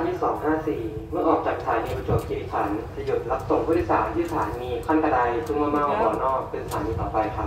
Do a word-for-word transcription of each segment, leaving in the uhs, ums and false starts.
ที่สองห้าสี่เมื่อออกจากสถานีประจวบคีรีขันธ์จะหยุดรับส่งผู้โดยสารที่สถานีขั้นกระไดทุ่งมะเมาบ่อนอกเป็นสถานีต่อไปครับ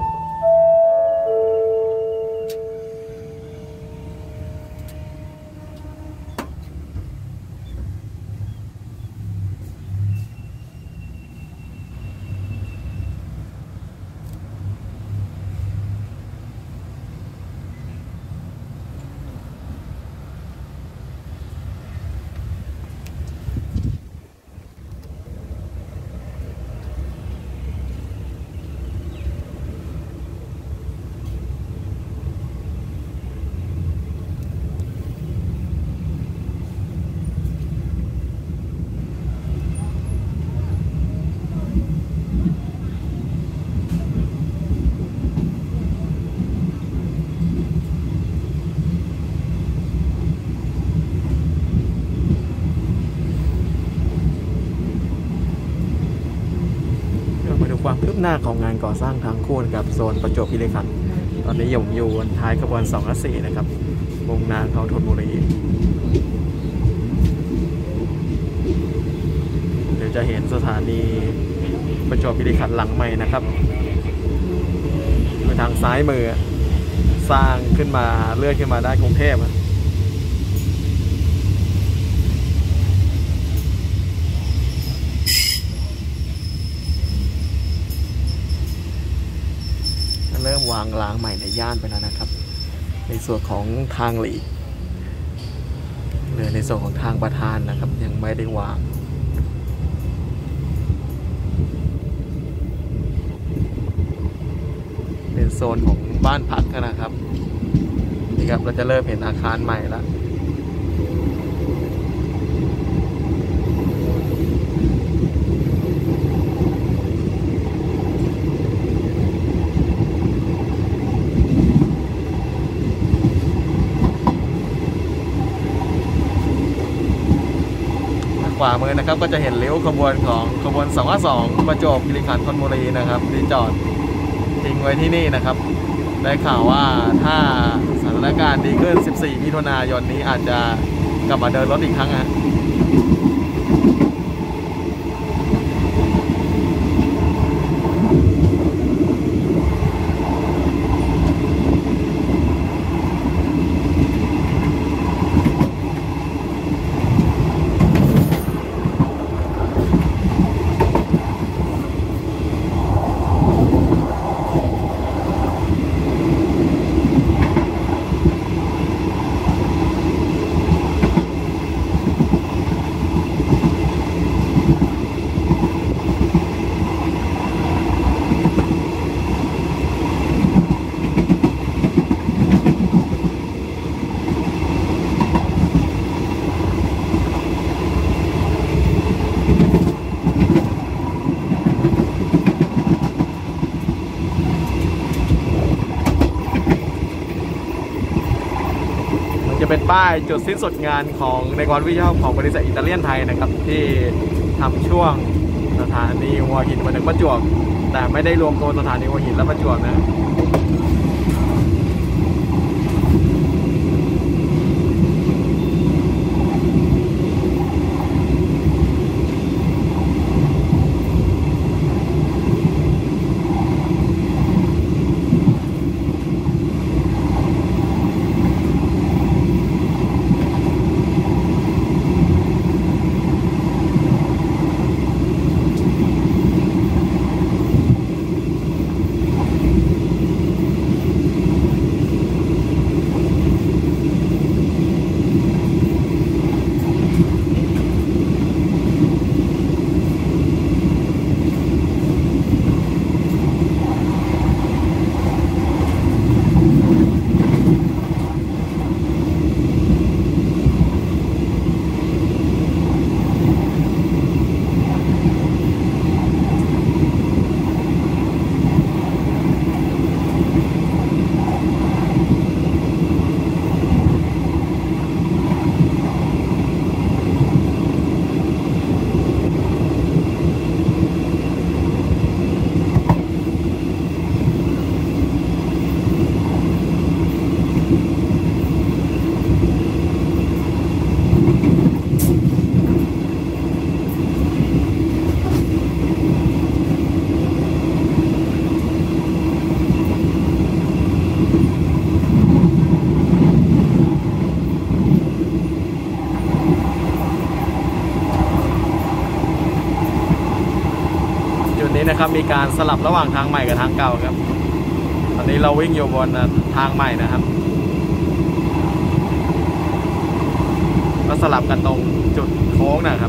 ความคืบหน้าของงานก่อสร้างทางคู่กับโซนประจวบคีรีขันธ์ตอนนี้ผมอยู่บนท้ายขบวนสองห้าสี่นะครับมุ่งหน้าเข้าธนบุรีเดี๋ยวจะเห็นสถานีประจวบคีรีขันธ์หลังใหม่นะครับโดยทางซ้ายมือสร้างขึ้นมาเลื่อนขึ้นมาได้กรุงเทพเริ่มวางรางใหม่ในย่านไปแล้วนะครับในส่วนของทางหลีกหรือในส่วนของทางประธานนะครับยังไม่ได้วางเป็นโซนของบ้านพักนะครับนี่ครับเราจะเริ่มเห็นอาคารใหม่แล้วขวามือนะครับก็จะเห็นเลี้ยวขบวนของขบวนสองห้าสองประจวบคีรีขันธ์ธนบุรีนะครับที่จอดทิ้งไว้ที่นี่นะครับได้ข่าวว่าถ้าสถานการณ์ดีขึ้นสิบสี่มิถุนายนนี้อาจจะกลับมาเดินรถอีกครั้งฮะจะเป็นป้ายจุดสิ้นสุดงานของในกรวิชาของบริษัทอิตาเลียนไทยนะครับที่ทำช่วงสถานีหัวหินมาถึงประจวบแต่ไม่ได้รวมตัวสถานีหัวหินและประจวบนะนะครับมีการสลับระหว่างทางใหม่กับทางเก่าครับตอนนี้เราวิ่งอยู่บนทางใหม่นะครับก็สลับกันตรงจุดโค้งนะครับ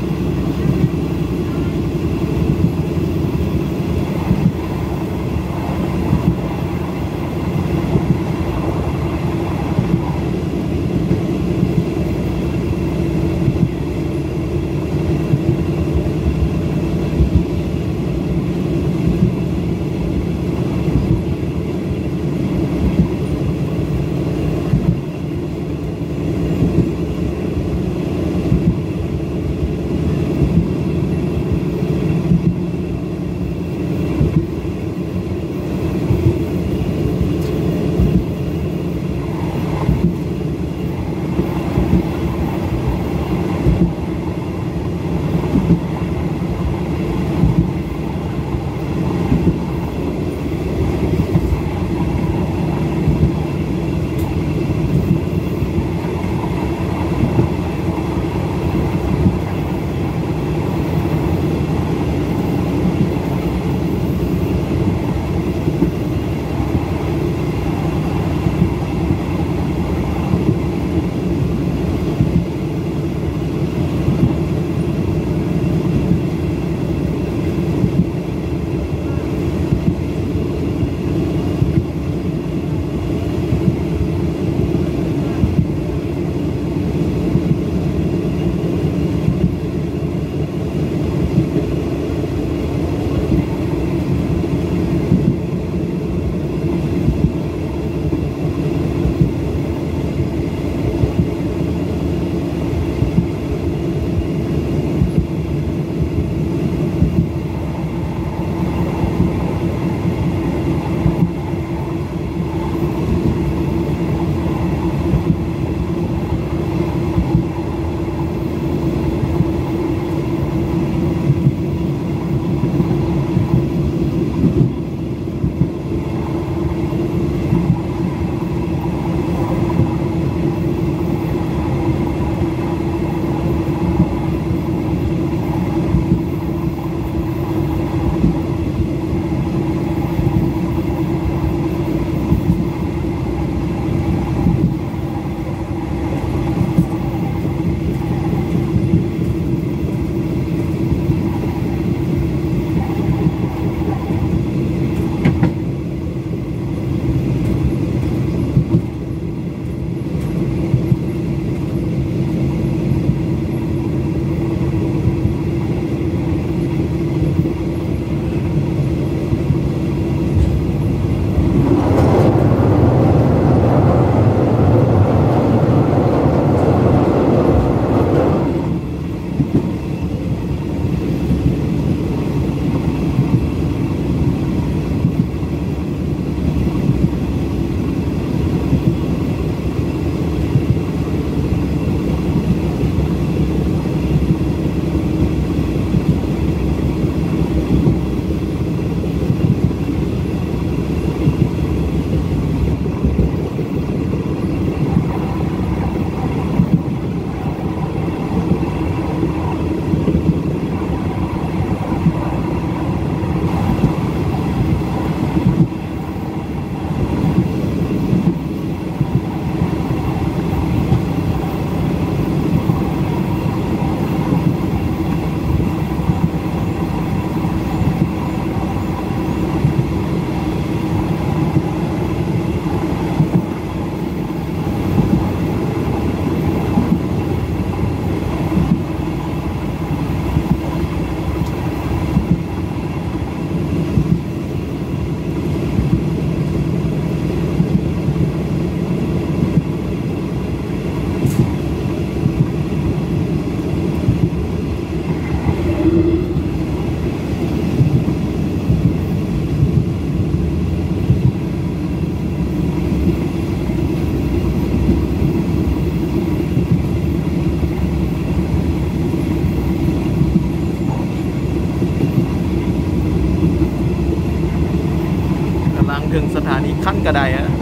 ถึงสถานีขั้นกระไดฮะ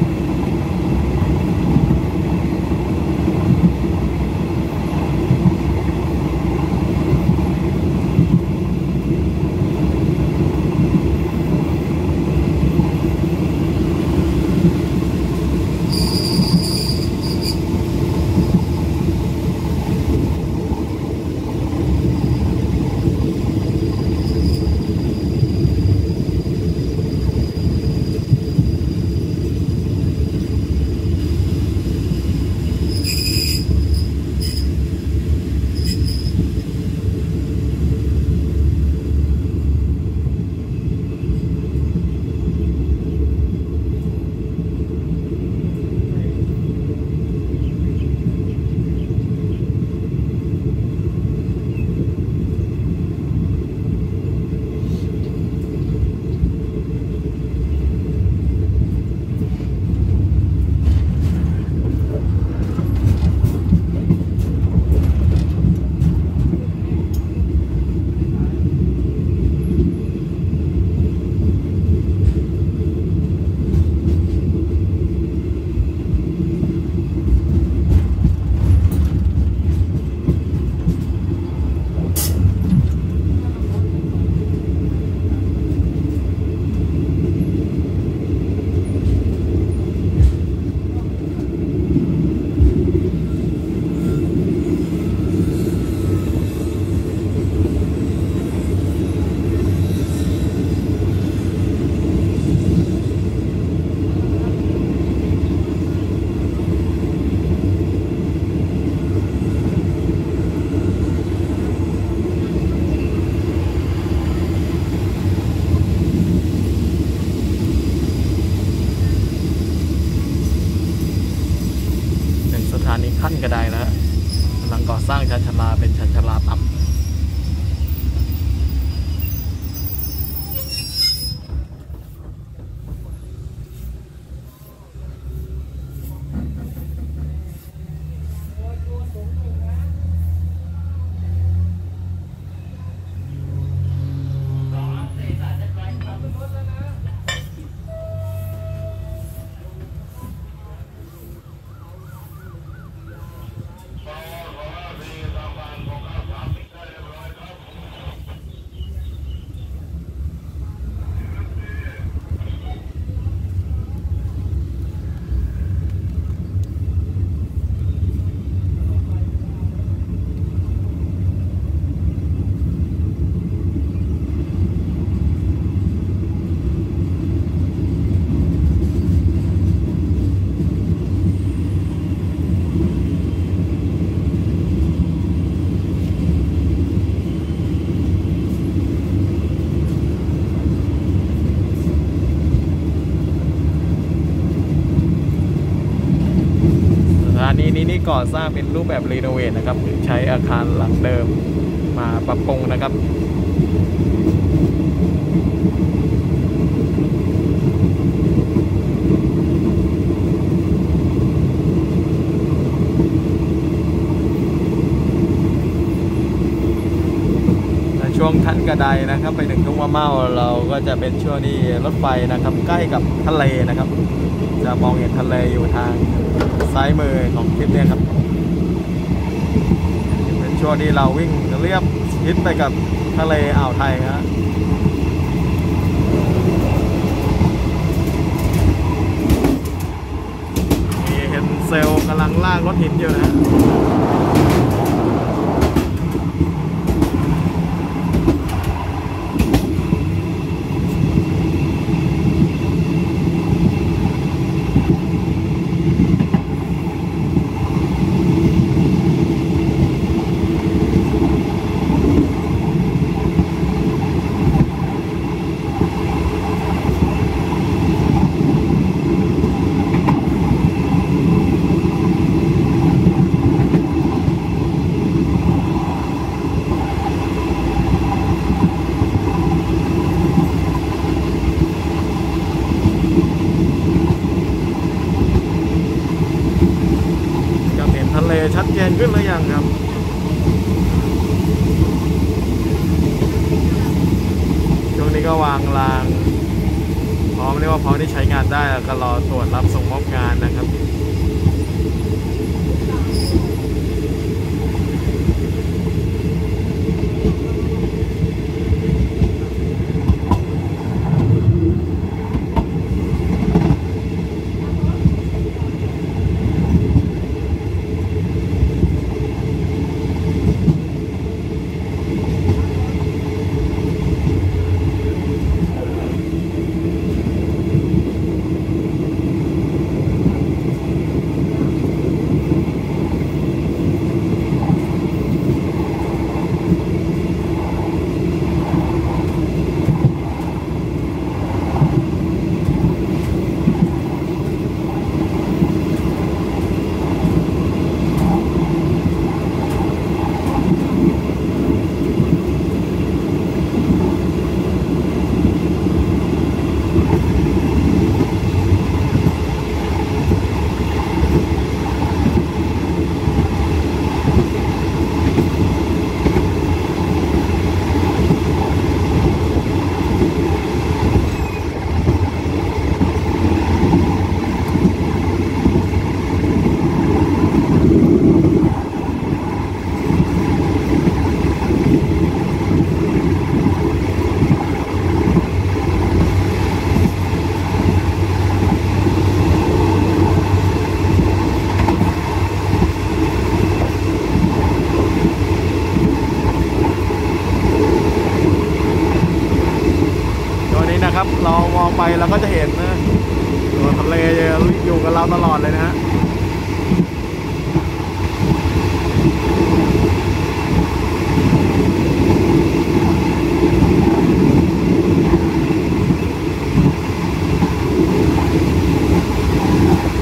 ชันชลาต่ำนี้นี่ก่อสร้างเป็นรูปแบบรีโนเวทนะครับใช้อาคารหลังเดิมมาปรับปรุงนะครับช่วงขั้นกระไดนะครับไปถึงทุ่งมะเม่าเราก็จะเป็นช่วงที่รถไฟนะครับใกล้กับทะเลนะครับจะมองเห็นทะเลอยู่ทางซ้ายมือของคลิปนี้ครับเป็นช่วงที่เราวิ่งเรียบชิดไปกับทะเลอ่าวไทยครับมีเห็นเซลล์กำลังลากรถหินอยู่นะชัดเจนขึ้นหรือยังครับช่วงนี้ก็วางรางพร้อมเรียกว่าพร้อมที่ใช้งานได้แล้วก็รอตรวจรับส่งมอบงานนะครับเรามองไปเราก็จะเห็นนะทะเลอยู่กับเราตลอดเลยนะฮะ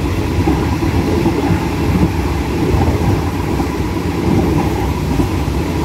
ต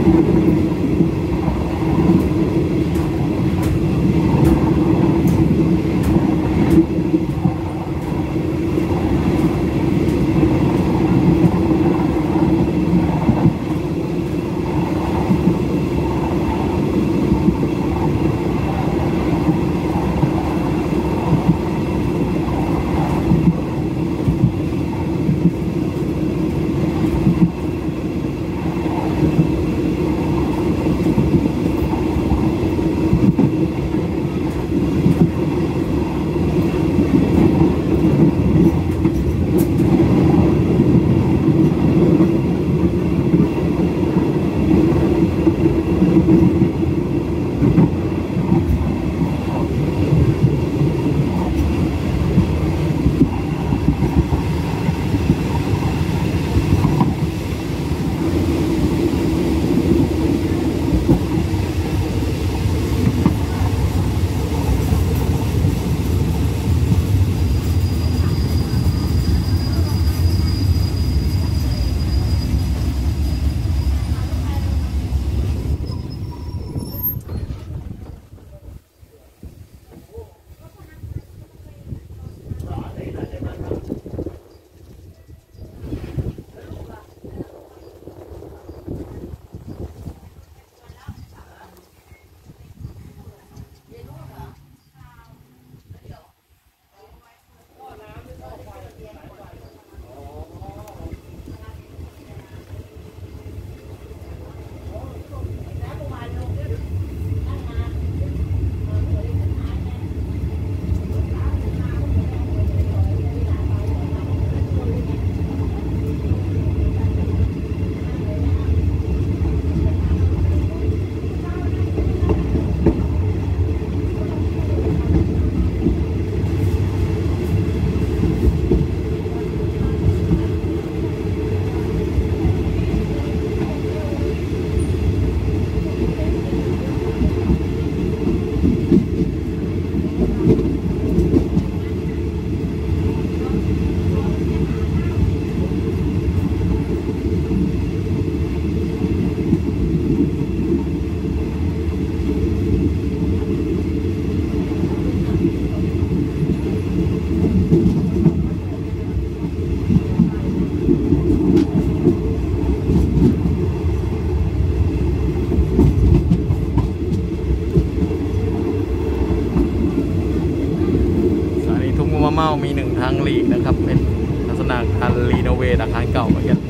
เมามีหนึ่งทางหลีกนะครับเป็นลักษณะการรีโนเวทอาคารเก่าเหมือนกัน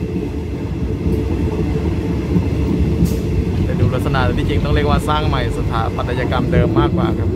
แต่ดูลักษณะที่จริงต้องเรียกว่าสร้างใหม่สถาปัตยกรรมเดิมมากกว่าครับ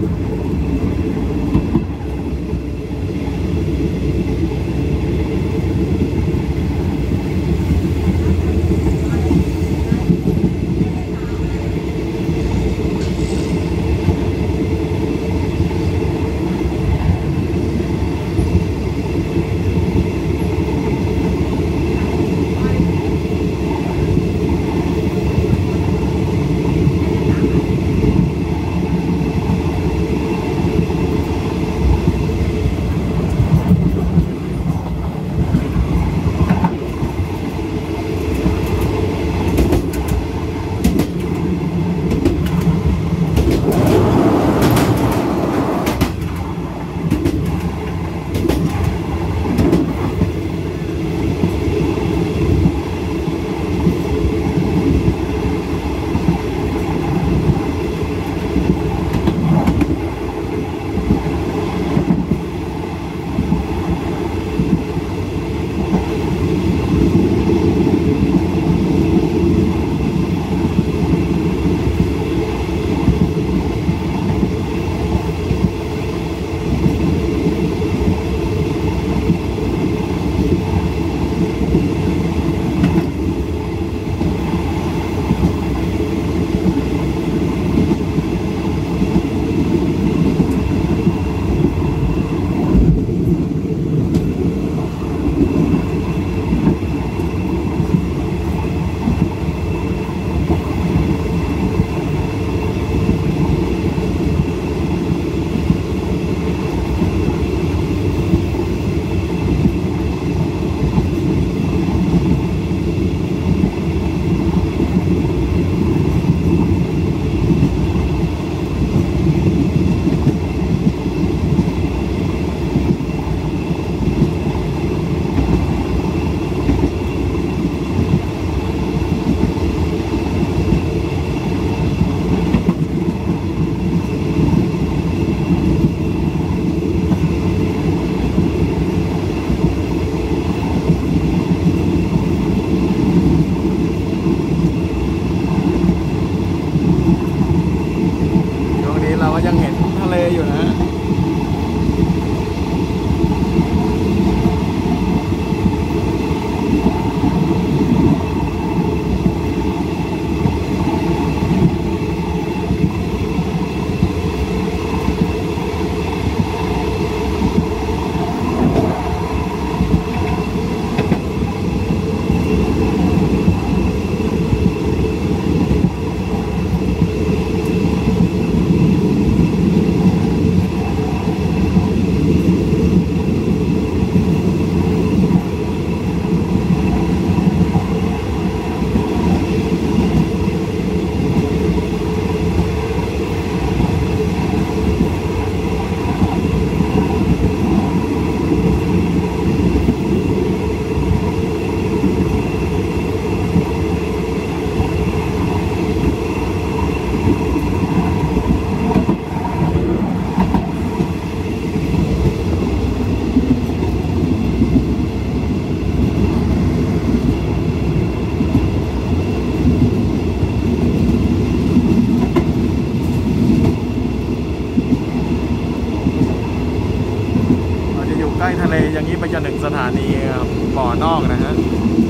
านีบ่อนอกนะฮะ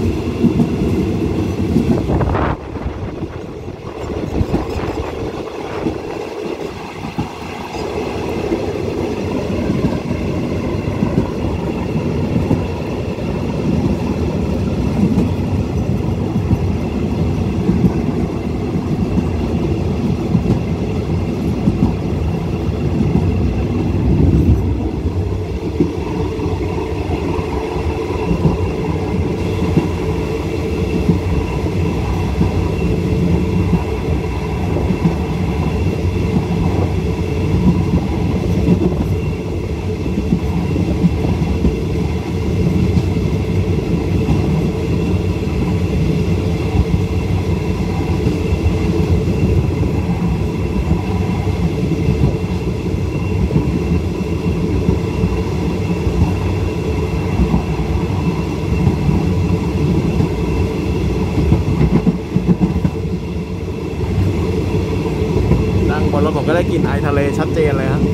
บนรถผมก็ได้กลิ่นไอทะเลชัดเจนเลยครับ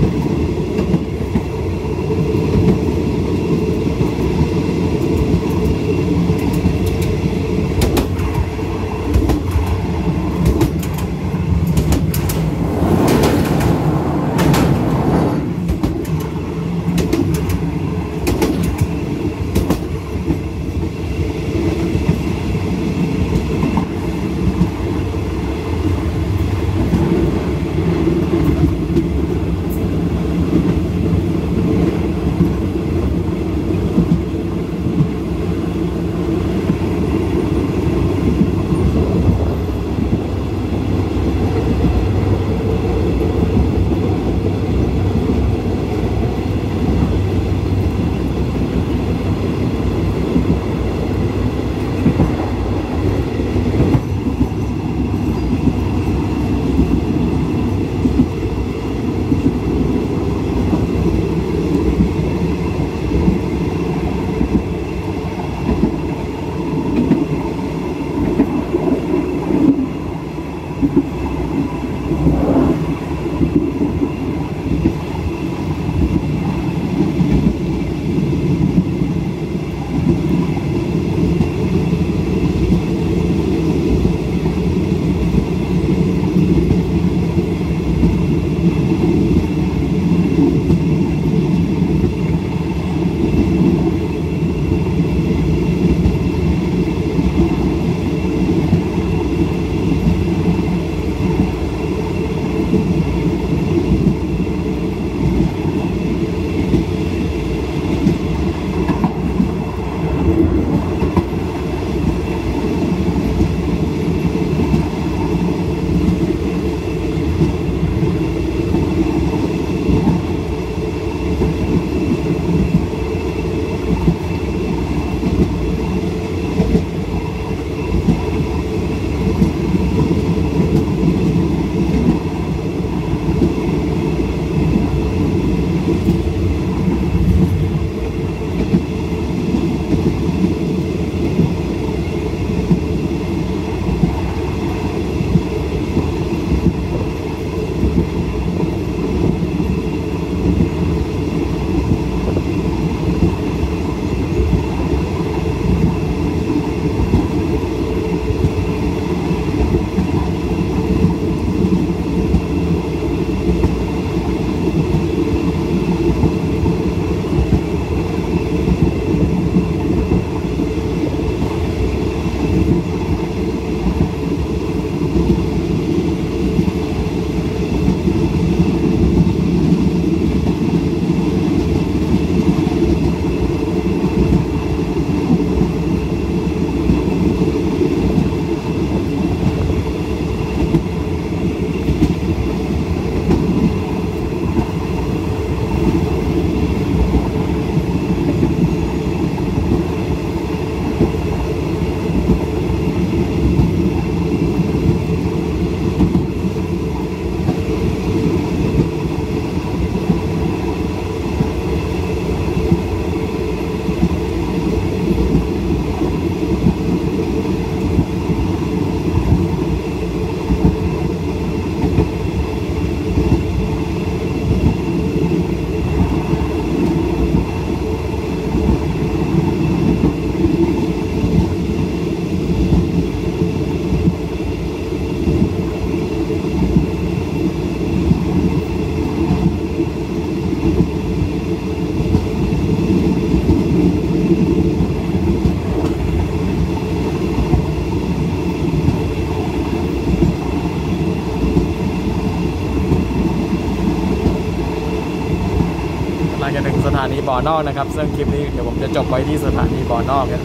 ถานีบ่อนอกนะครับซึ่งคลิปนี้เดี๋ยวผมจะจบไว้ที่สถานีบ่อนอกเนี่ย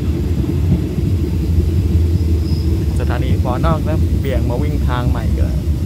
บ่อนอกแล้วเบี่ยงมาวิ่งทางใหม่ก็